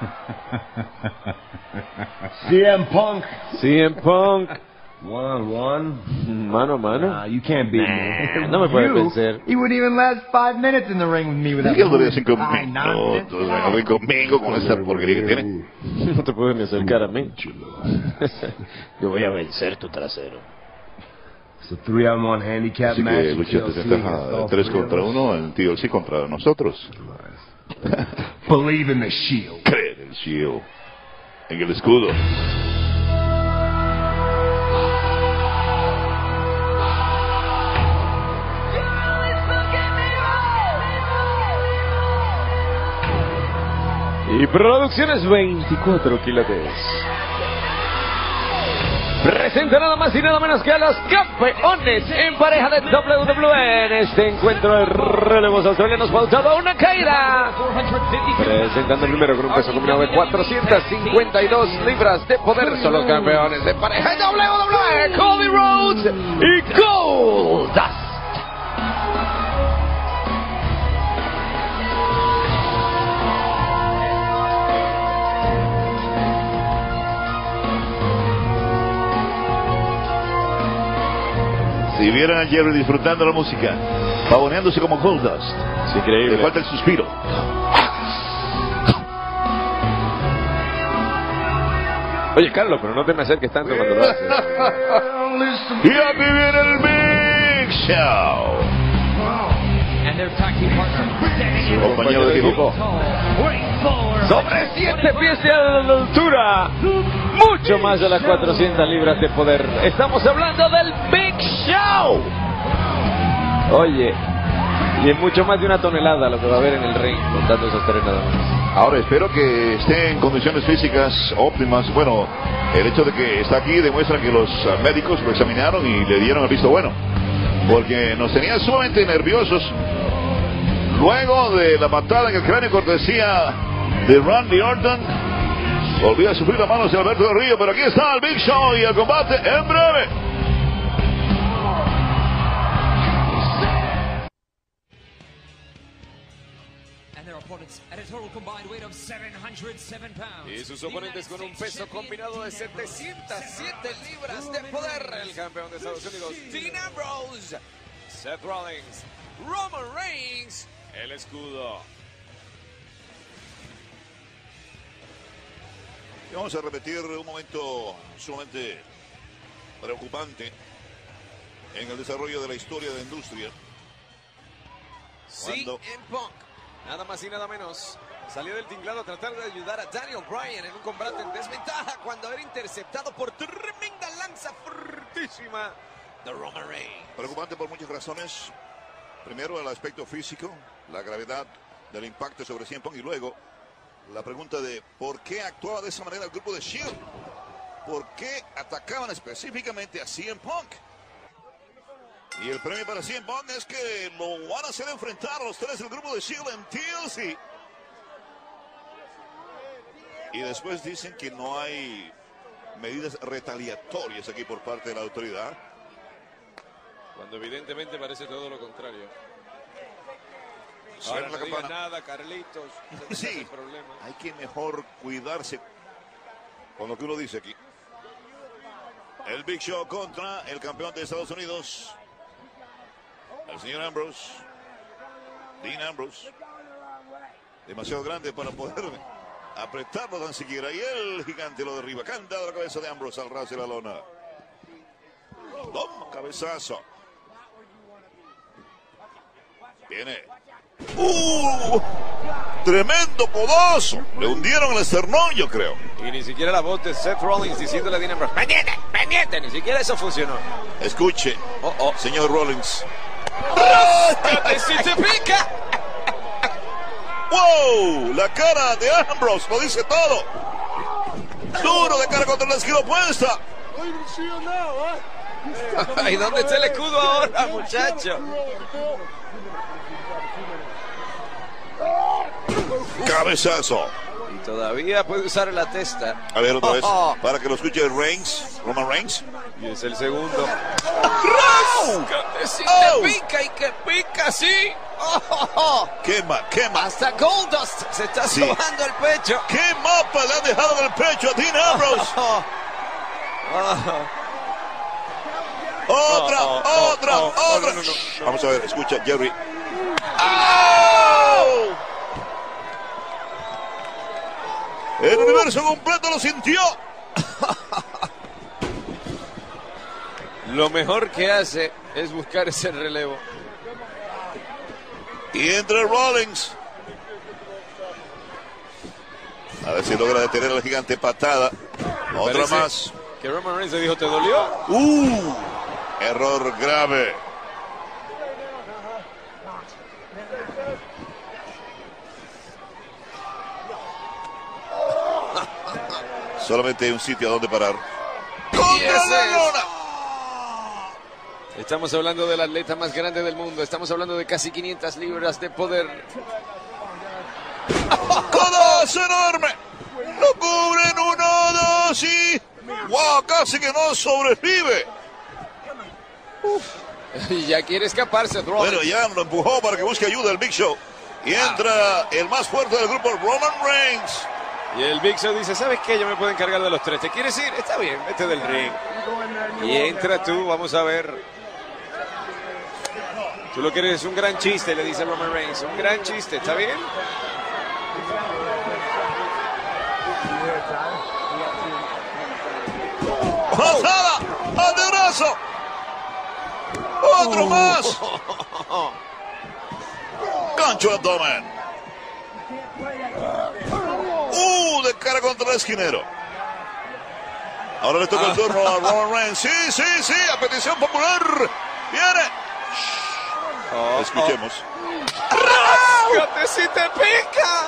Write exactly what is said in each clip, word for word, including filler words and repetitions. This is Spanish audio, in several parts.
C M Punk. C M Punk. One on one. Mano a mano. Nah, you can't beat nah, me. No me puede vencer. He wouldn't even last five minutes in the ring with me without. ¿Qué lo dicen conmigo? No, tú ven conmigo con esta porquería que tiene. No te puedes ni acercar a mí. Yo voy a vencer tu trasero. It's a three on one handicap Así match. que lucha desventaja tres contra uno en T L C contra nosotros. Believe in the Shield. Cree en el Shield. En el escudo. Y Producciones veinticuatro quilates presenta nada más y nada menos que a los campeones en pareja de W W E en este encuentro de relevos australianos pautado a una caída. Presentando primero con un peso combinado de cuatrocientas cincuenta y dos libras de poder, son los campeones de pareja de W W E, Cody Rhodes y Goldust. Si vieran a Jerry disfrutando la música, pavoneándose como Goldust. Es increíble. Le falta el suspiro. Oye, Carlos, pero no te me acerques tanto cuando lo haces. Y aquí viene el Big Show. Su compañero de equipo. Sobre siete pies de altura, mucho más de las cuatrocientas libras de poder. Estamos hablando del Big Show. Oye, y es mucho más de una tonelada lo que va a haber en el ring, contando esos tres nada más. Ahora espero que esté en condiciones físicas óptimas. Bueno, el hecho de que está aquí demuestra que los médicos lo examinaron y le dieron el visto bueno, porque nos tenía sumamente nerviosos luego de la patada en el cráneo cortesía de Randy Orton. Volvió a sufrir las manos de Alberto del Río, pero aquí está el Big Show y el combate en breve. Y sus oponentes con un peso combinado de setecientas siete libras de poder, el campeón de Estados Unidos, Dean Ambrose, Seth Rollins, Roman Reigns, el escudo. Y vamos a repetir un momento sumamente preocupante en el desarrollo de la historia de la industria. C M Punk, nada más y nada menos, salió del tinglado a tratar de ayudar a Daniel Bryan en un combate en desventaja cuando era interceptado por tremenda lanza fortísima de Roman Reigns. Preocupante por muchas razones. Primero, el aspecto físico, la gravedad del impacto sobre C M Punk, y luego la pregunta de por qué actuaba de esa manera el grupo de Shield. ¿Por qué atacaban específicamente a C M Punk? Y el premio para C M Punk es que lo van a hacer enfrentar a los tres del grupo de Shield en T L C. Y después dicen que no hay medidas retaliatorias aquí por parte de la autoridad, cuando evidentemente parece todo lo contrario. Suena Ahora la no diga campana. nada, Carlitos. Sí, problema. hay que mejor cuidarse con lo que uno dice aquí. El Big Show contra el campeón de Estados Unidos, el señor Ambrose, Dean Ambrose. Demasiado grande para poder apretarlo tan siquiera. Y el gigante lo derriba. Candado la cabeza de Ambrose al ras de la lona. Toma, cabezazo. Viene. ¡Uh! Tremendo codazo. Le hundieron el esternón, yo creo. Y ni siquiera la voz de Seth Rollins diciéndole a Dean Ambrose, ¡pendiente, pendiente! Ni siquiera eso funcionó. Escuche, oh, oh. señor Rollins. ¡Ráscate si te pica! ¡Wow! La cara de Ambrose lo dice todo. Duro de cara contra la esquina opuesta. ¿Y dónde está el escudo ahora, muchacho? Cabezazo. Y todavía puede usar la testa. A ver otra vez, oh, oh. para que lo escuche Reigns, Roman Reigns. Y es el segundo. ¡Ráscate si Oh. te pica y que pica así! Quema, quema. Hasta Goldust se está Sí. sobando el pecho. ¿Qué mapa le han dejado en el pecho a Dean Ambrose? Otra, Oh, oh, otra, oh, oh, otra. no, no, no. Shh, Vamos a ver, escucha, Jerry. ¡Oh! El universo completo lo sintió. Lo mejor que hace es buscar ese relevo. Y entre Rollins. A ver si logra detener al gigante patada. Otra Parece más. Que Roman Reigns le dijo, ¿te dolió? Uh, error grave. Solamente hay un sitio a donde parar. Y ¡Contra ese la es- lona! Estamos hablando del atleta más grande del mundo. Estamos hablando de casi quinientas libras de poder. ¡Codazo enorme! Lo cubren uno, dos y... ¡Wow! Casi que no sobrevive. Y ya quiere escaparse, Rollins. Bueno, ya lo empujó para que busque ayuda el Big Show. Y entra el más fuerte del grupo, Roman Reigns. Y el Big Show dice, ¿sabes qué? Yo me puedo encargar de los tres. ¿Te quieres ir? Está bien, vete del ring. Y entra tú, vamos a ver. Tú lo que eres es un gran chiste, le dice Roman Reigns. Un gran chiste, ¿está bien? ¡Pasada! ¡Antebrazo! ¡Otro más! ¡Gancho de abdomen! ¡Uh! De cara contra el esquinero. Ahora le toca el turno a Roman Reigns. ¡Sí, sí, sí! A petición popular. ¡Viene! Oh, Escuchemos. ¡Ráscate si te pica!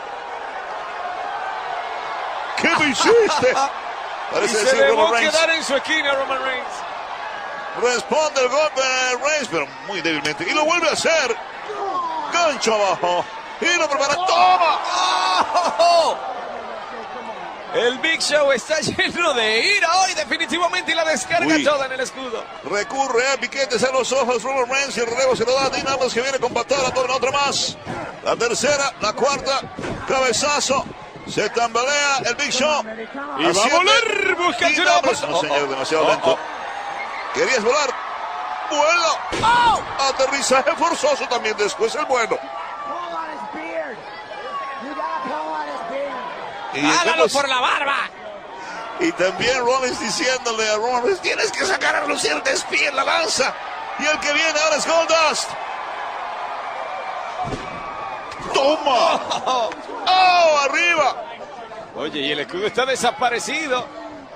¿Qué me hiciste? Y Parece se decir dejó Roman Reigns. quedar en su esquina Roman Reigns. Responde el golpe de Reigns, pero muy débilmente. Y lo vuelve a hacer. Gancho abajo. Y lo prepara. ¡Toma! ¡Oh! El Big Show está lleno de ira hoy definitivamente y la descarga Uy. toda en el escudo. Recurre a piquetes en los ojos Roman Reigns y el relevo se lo da a Dean Ambrose, que viene con patada, toma otra más. La tercera, la cuarta, cabezazo. Se tambalea el Big Show. Y va a Asciende volar, busca Dean una- Ambrose. No, Oh, señor, oh. demasiado Oh, lento. oh. ¿Querías volar? ¡Vuelo! Aterrizaje forzoso también después el bueno. Y ¡Hágalo entonces- por la barba! Y también Rollins diciéndole a Roman Reigns, tienes que sacar a lucir de espía en la lanza. Y el que viene ahora es Goldust. ¡Toma! ¡Oh, arriba! Oye, y el escudo está desaparecido.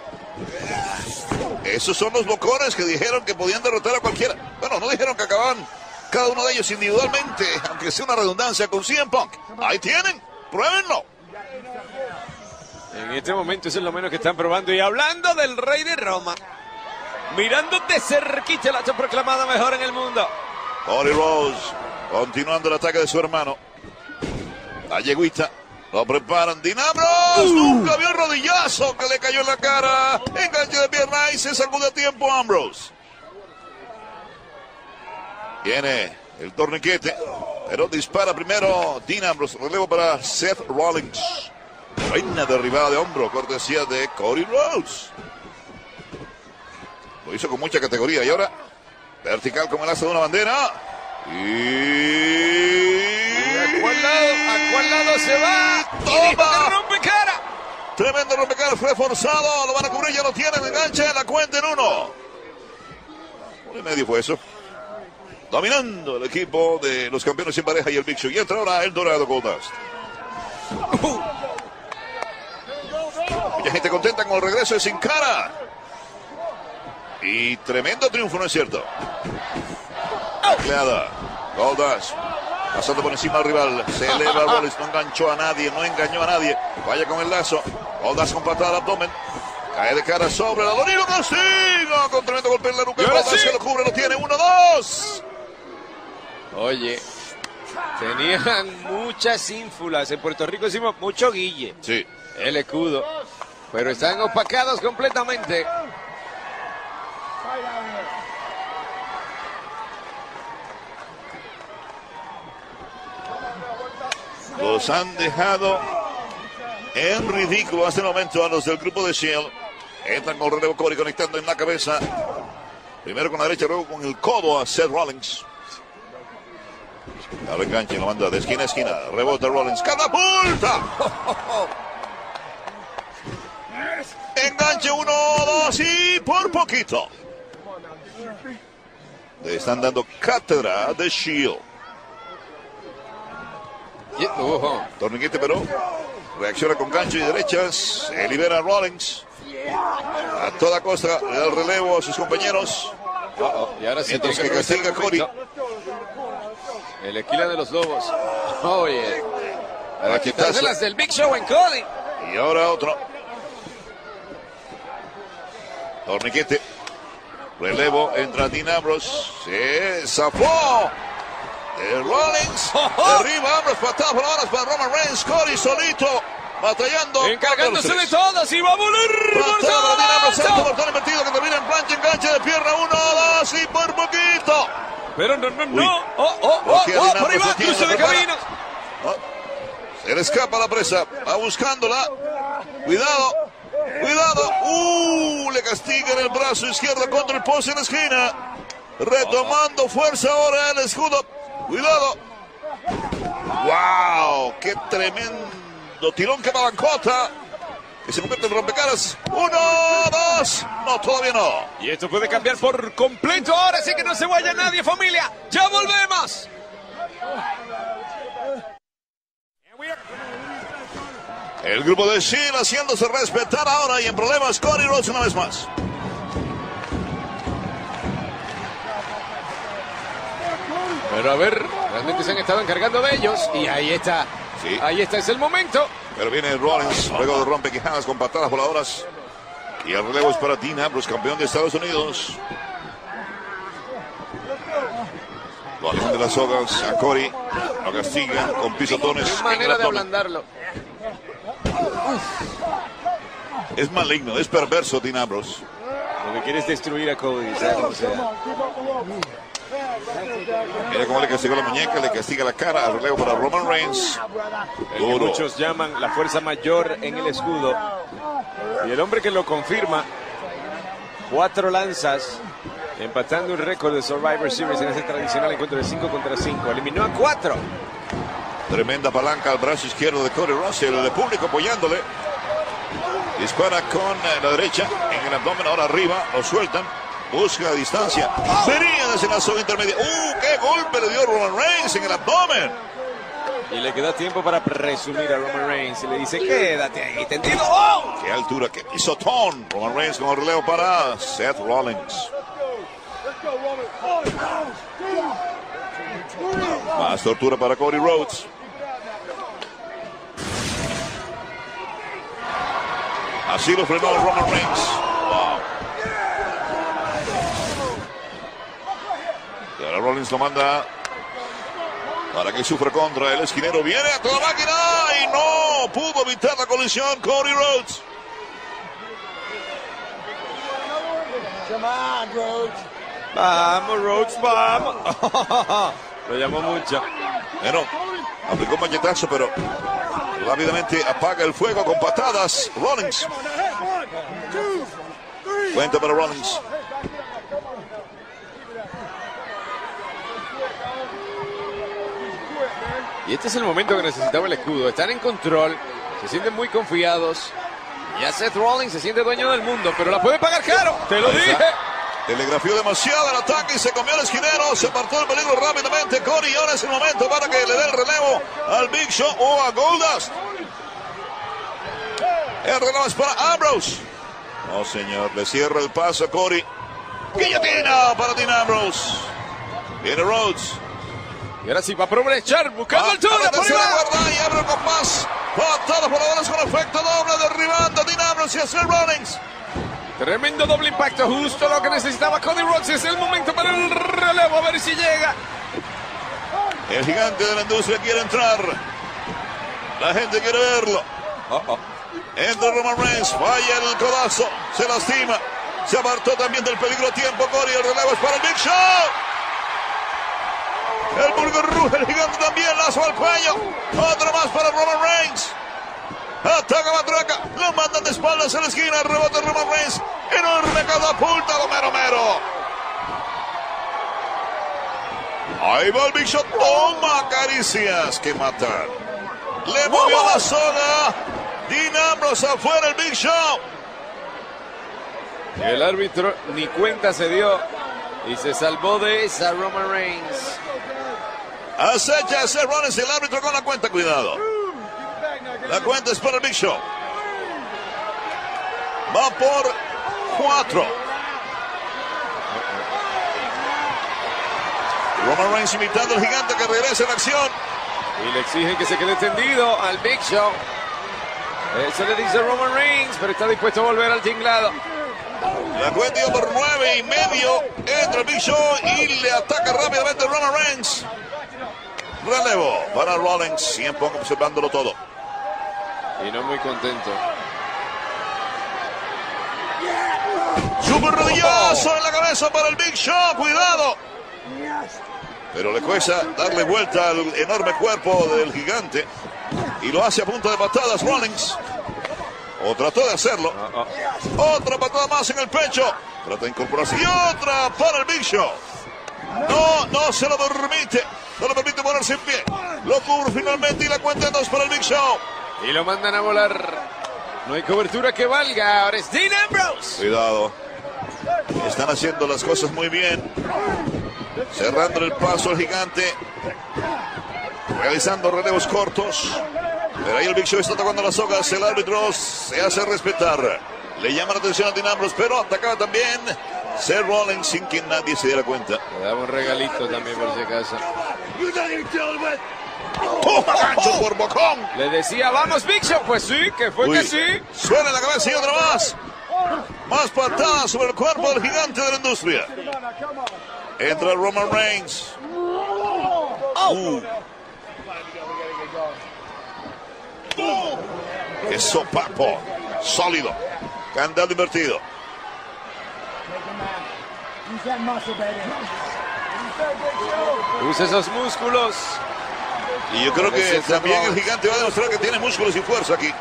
Esos son los bocones que dijeron que podían derrotar a cualquiera. Bueno, no dijeron que acababan cada uno de ellos individualmente, aunque sea una redundancia con C M Punk. Ahí tienen, pruébenlo. En este momento eso es lo menos que están probando. Y hablando del rey de Roma, mirando de cerquita la proclamada mejor en el mundo. Cody Rhodes, continuando el ataque de su hermano. La yeguita, lo preparan. Dean Ambrose, nunca vio el rodillazo que le cayó en la cara. Enganche de pierna y se sacude a tiempo Ambrose. Viene el torniquete, pero dispara primero Dean Ambrose. Relevo para Seth Rollins. Reina derribada de hombro, cortesía de Cody Rhodes. Lo hizo con mucha categoría y ahora vertical como el asa de una bandera. Y... ¿A cuál lado, a cuál lado se va? Y dijo ¡Toma! que rompe cara. Tremendo rompecaras, fue forzado. Lo van a cubrir, ya lo tienen. Enganche, la cuenta en uno. Un y medio fue eso. Dominando el equipo de los campeones en pareja y el Big Show. Y entra ahora el Dorado Goldust. Mucha gente contenta con el regreso de Sin Cara. Y tremendo triunfo, ¿no es cierto? Tacleada. Goldust. Pasando por encima al rival. Se eleva Rollins. No enganchó a nadie. No engañó a nadie. Vaya con el lazo. Goldust con patada al abdomen. Cae de cara sobre la Donilo Castillo. Con tremendo golpe en la nuca. Y ahora Goldust sí. se lo cubre. Lo tiene. Uno, dos. Oye, tenían muchas ínfulas. En Puerto Rico decimos mucho guille. Sí. El escudo. Pero están opacados completamente. Los han dejado en ridículo hasta el momento a los del grupo de Shield. Entran con el relevo Cody conectando en la cabeza. Primero con la derecha, luego con el codo a Seth Rollins. Ahora enganche, lo manda de esquina a esquina. Rebota Rollins. ¡Catapulta! Enganche uno, dos y por poquito. Le están dando cátedra de Shield. Uh-huh. Torniquete, pero reacciona con gancho y derechas. Se libera a Rollins. A toda costa el relevo a sus compañeros. Uh -oh. Y ahora sí mientras que castiga a Cody. El esquila de los lobos. Oye. Para Aquí quitarse las del Big Show en Cody. Y ahora otro. Torniquete. Relevo entra Dean Ambrose. Se zafó. El Rollins. Arriba Ambrose. Patada por ahora para Roman Reigns. Cody solito. Batallando. Encargándose de todas. Y va a volar. Patada para Dean Ambrose. Santo portón invertido que termina en plancha. Enganche de pierna. Uno, dos y por poquito. Pero no, no, Uy. no. Oh, oh, oh, Aquí oh, Dean por ahí va. Ambrose Cruce de tiene la cabina. Oh. Se le escapa la presa. Va buscándola. Cuidado. Cuidado. Uh, le castiga en el brazo izquierdo contra el poste en la esquina. Retomando fuerza ahora el escudo. Cuidado. Wow. Qué tremendo tirón que balancota. Que se convierte en rompecaras. Uno, dos. No, todavía no. Y esto puede cambiar por completo. Ahora sí que no se vaya nadie, familia. Ya volvemos. El grupo de Shield haciéndose respetar ahora y en problemas Cody Rhodes una vez más. Pero a ver, realmente se han estado encargando de ellos. Y ahí está. Sí. Ahí está, es el momento. Pero viene Rollins, luego de rompequijadas con patadas voladoras. Y el relevo es para Dean Ambrose, campeón de Estados Unidos. Lo alejan de las sogas a Cody. Lo castigan con pisotones. Qué manera de ablandarlo. Es maligno, es perverso Dean Ambrose. Lo que quiere es destruir a Cody, sea como sea. Mira cómo le castigó la muñeca, le castiga la cara. Al relevo para Roman Reigns. El que Duro. muchos llaman la fuerza mayor en el escudo. Y el hombre que lo confirma, cuatro lanzas, empatando un récord de Survivor Series en ese tradicional encuentro de cinco contra cinco. Eliminó a cuatro. Tremenda palanca al brazo izquierdo de Cody Russell, el público apoyándole. Dispara con la derecha en el abdomen, ahora arriba, lo sueltan. Busca distancia. Venía desde la zona intermedia. ¡Uh! ¡Qué golpe le dio Roman Reigns en el abdomen! Y le queda tiempo para presumir a Roman Reigns. Y le dice, quédate ahí, tendido. ¡Oh! ¡Qué altura! ¡Qué pisotón! Roman Reigns con el relevo para Seth Rollins. Más tortura para Cody Rhodes. Así lo frenó Roman Reigns. Wow. Y ahora Rollins lo manda para que sufra contra el esquinero. Viene a toda máquina y no pudo evitar la colisión Cody Rhodes. Vamos, Rhodes, vamos. Lo llamó mucho. Bueno, aplicó un machetazo, pero rápidamente apaga el fuego con patadas. Rollins. Cuenta para Rollins. Y este es el momento que necesitaba el escudo. Están en control, se sienten muy confiados. Ya Seth Rollins se siente dueño del mundo, pero la puede pagar caro. Te lo dije. Telegrafió demasiado el ataque y se comió el esquinero. Se apartó el peligro rápidamente Cody. Y ahora es el momento para que le dé el relevo al Big Show o a Goldust. El relevo es para Ambrose. No, señor. Le cierra el paso a Cody. Guillotina para Dean Ambrose. Viene Rhodes. Y ahora sí va a aprovechar, buscando Ah, altura. a la Por ahí tercera va. cuerda y abre con más. Patada por ahora con efecto doble, derribando a Dean Ambrose y a Seth Rollins. Tremendo doble impacto, justo lo que necesitaba Cody Rhodes. Es el momento para el relevo, a ver si llega. El gigante de la industria quiere entrar. La gente quiere verlo. Oh, oh. Entra Roman Reigns, falla el codazo, se lastima. Se apartó también del peligro a tiempo Cody. El relevo es para el Big Show. El público ruge, el gigante también, lazo al cuello. Otro más para Roman Reigns. Ataca Matraca, lo mandan de espaldas a la esquina, rebota Roman Reigns. Enorme catapulta, Romero Mero. Ahí va el Big Show, toma caricias que matan. Le movió la soga. Dean Ambrose afuera, el Big Show. El árbitro ni cuenta se dio y se salvó de esa Roman Reigns. Acecha a Seth Rollins, el árbitro con la cuenta, cuidado. La cuenta es para el Big Show. Va por cuatro. Roman Reigns imitando al gigante que regresa en acción. Y le exigen que se quede tendido al Big Show. Eso le dice Roman Reigns, pero está dispuesto a volver al tinglado. La cuenta iba por nueve y medio. Entra el Big Show y le ataca rápidamente Roman Reigns. Relevo para Rollins, siempre observándolo todo. Y no muy contento. Super rodillazo en la cabeza para el Big Show, cuidado. Pero le cuesta darle vuelta al enorme cuerpo del gigante. Y lo hace a punta de patadas Rollins. O trató de hacerlo. Oh, oh. Otra patada más en el pecho. Trata de incorporarse. Y otra para el Big Show. No, no se lo permite. No le permite ponerse en pie. Lo cubre finalmente y la cuenta de dos para el Big Show. Y lo mandan a volar. No hay cobertura que valga. Ahora es Dean Ambrose. Cuidado. Están haciendo las cosas muy bien. Cerrando el paso al gigante. Realizando relevos cortos. Pero ahí el Big Show está tocando las sogas. El árbitro se hace respetar. Le llama la atención a Dean Ambrose, pero atacaba también Seth Rollins sin que nadie se diera cuenta. Le daba un regalito también por si acaso. ¡Toma gancho por bocón! Le decía, vamos Big Show. Pues sí, que fue Uy, que sí. suena en la cabeza y otra más. Más patadas sobre el cuerpo del gigante de la industria. Entra Roman Reigns. Uh. ¡Qué sopapo! Sólido. Candado invertido. Usa esos músculos. Y yo creo que también el gigante va a demostrar que tiene músculos y fuerza aquí.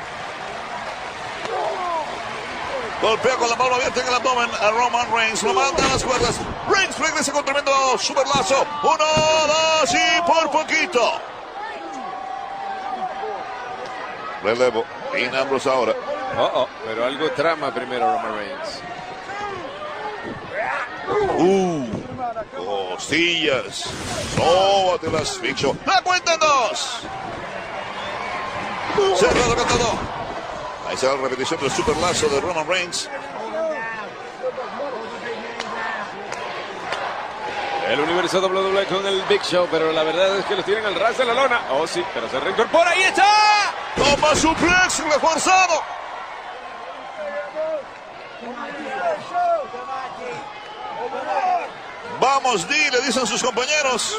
Golpea con la palma abierta en el abdomen a Roman Reigns. Lo manda a las cuerdas. Reigns regresa con tremendo superlazo. Uno, dos y por poquito. Relevo. Dean Ambrose ahora. Oh, oh, pero algo trama primero Roman Reigns. Uh, costillas. Sóbatelas, Big Show. La cuenta en dos. Cerrado cantado. Ahí se va la repetición del superlazo de Roman Reigns. El universo doble u doble u E con el Big Show, pero la verdad es que los tienen al ras de la lona. Oh, sí, pero se reincorpora. ¡Ahí está! Toma suplex reforzado. Vamos, Dee, le dicen sus compañeros.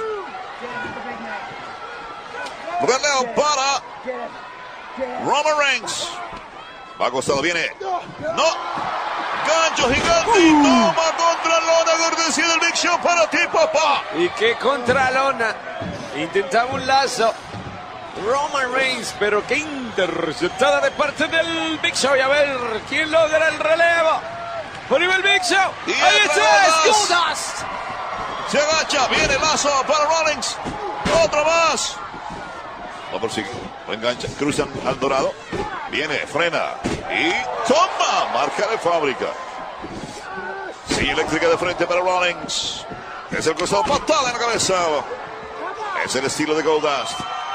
Relevo para Roman Reigns. Va acostado, viene. No. Gancho gigante y toma contra lona, cortesía del Big Show para ti, papá. Y qué contralona. Intentaba un lazo Roman Reigns, pero qué interceptada de parte del Big Show. Y a ver quién logra el relevo. Por el Big Show. Y ahí está, es Goldust. Goldust. Se agacha, viene el lazo para Rollins. Otro más. Lo persigue, lo engancha, cruzan al dorado. Viene, frena y toma, marca de fábrica. Sigue eléctrica de frente para Rollins. Es el costado, patada en la cabeza. Es el estilo de Goldust.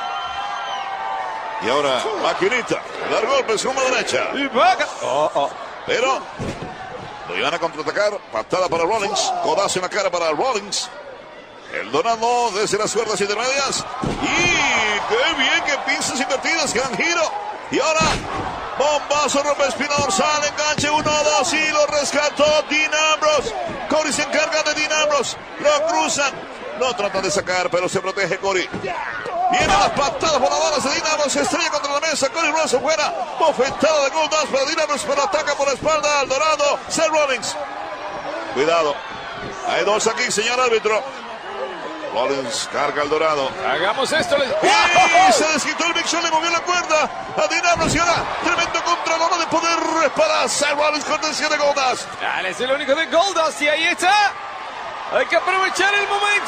Y ahora, maquinita, dar golpes con la derecha. Y vaca. Oh, oh. Pero lo iban a contraatacar. Patada para Rollins. Codazo en la cara para Rollins. El Dorado desde las cuerdas intermedias. Y qué bien que pinzas invertidas. Gran giro. Y ahora, bombazo, rompe espina dorsal. Enganche uno, dos y lo rescató Dean Ambrose. Corey se encarga de Dean Ambrose. Lo cruzan. Lo tratan de sacar, pero se protege Corey. Vienen las patadas voladoras de Dean Ambrose. Se estrella contra la mesa. Corey Ross fuera. Bofetada de Goldust para Dean Ambrose. Pero ataca por la espalda al Dorado. Seth Rollins. Cuidado. Hay dos aquí, señor árbitro. Rollins carga el dorado. Hagamos esto. Les... Y se desquitó el Big Show, le movió la cuerda a Dean Ambrose y ahora tremendo contralona de poder para Seth Rollins, cortesía de Goldust. Dale, es el único de Goldust y ahí está. Hay que aprovechar el momento.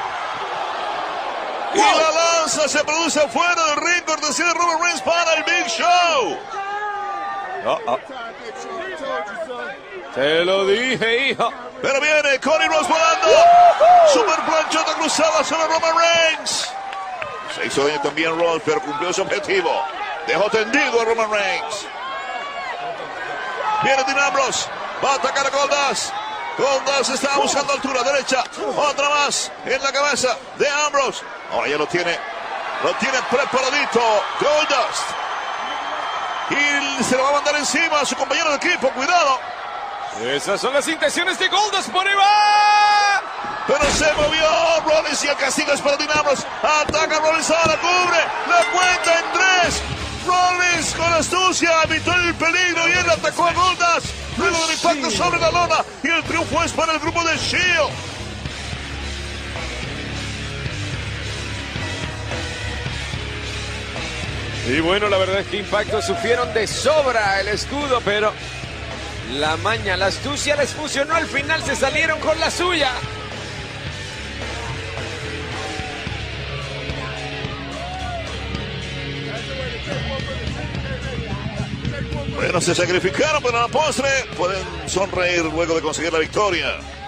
Y la lanza se produce fuera del ring, cortesía de Roman Reigns para el Big Show. Oh, oh. Te lo dije, hijo. Pero viene Cody Rhodes volando. Super planchota cruzada sobre Roman Reigns. Se hizo daño también Rhodes, pero cumplió su objetivo. Dejó tendido a Roman Reigns. Viene Dean Ambrose. Va a atacar a Goldust. Goldust está buscando altura derecha. Otra más en la cabeza de Ambrose. Ahora ya lo tiene. Lo tiene preparadito Goldust. Y se lo va a mandar encima a su compañero de equipo. Cuidado. Esas son las intenciones de Goldust. Por ahí va. Pero se movió Rollins y el castigo es para Dean Ambrose. Ataca Rollins ahora, cubre la cuenta en tres. Rollins con astucia evitó el peligro y él atacó a Goldust. Luego del impacto sobre la lona y el triunfo es para el grupo de Shield. Y bueno, la verdad es que Impacto sufrieron de sobra el escudo, pero la maña, la astucia les funcionó. Al final se salieron con la suya. Bueno, se sacrificaron, pero a la postre pueden sonreír luego de conseguir la victoria.